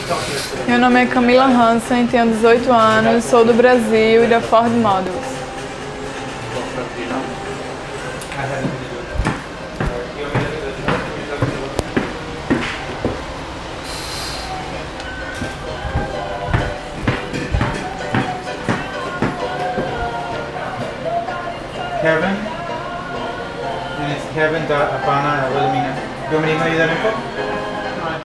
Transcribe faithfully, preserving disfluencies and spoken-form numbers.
Meu nome é Camila Hansen, tenho dezoito anos, sou do Brasil e da Ford Models. Kevin, and it's Kevin dot Abana at Wilhelmina. Do you want me to email you that info?